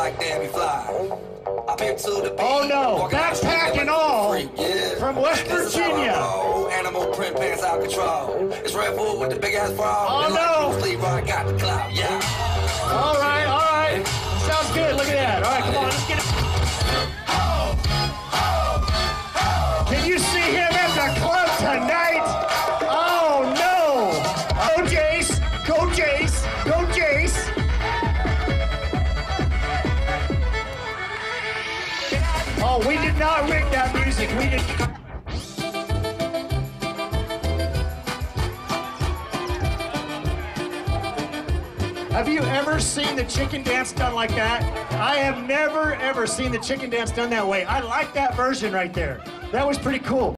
like Debbie Fly. I been to the beat. Oh no, backpack and all, from West Virginia. Animal print pants out control. It's Red Bull with the big ass bra. Oh no. Leroy got the clout, yeah. All right. Sounds good, look at that. All right, come on, let's get it. Can you see him at the club tonight? Oh no. Go Jace, go Jace, go Jace. Oh, we did not rig that music. We did. Have you ever seen the chicken dance done like that? I have never, ever seen the chicken dance done that way. I like that version right there. That was pretty cool.